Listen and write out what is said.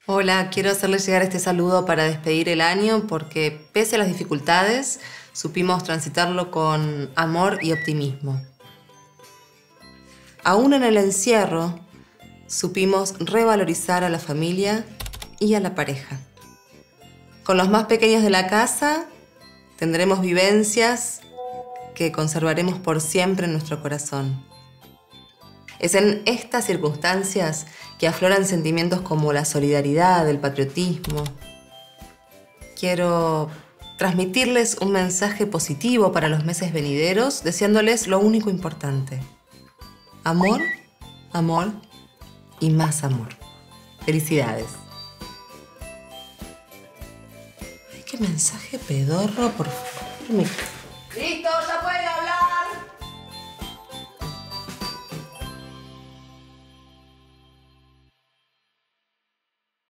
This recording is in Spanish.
Hola, quiero hacerles llegar este saludo para despedir el año porque pese a las dificultades, supimos transitarlo con amor y optimismo. Aún en el encierro, supimos revalorizar a la familia y a la pareja. Con los más pequeños de la casa, tendremos vivencias que conservaremos por siempre en nuestro corazón. Es en estas circunstancias que afloran sentimientos como la solidaridad, el patriotismo. Quiero transmitirles un mensaje positivo para los meses venideros, deseándoles lo único importante: amor, amor y más amor. Felicidades. Ay, qué mensaje pedorro, por favor.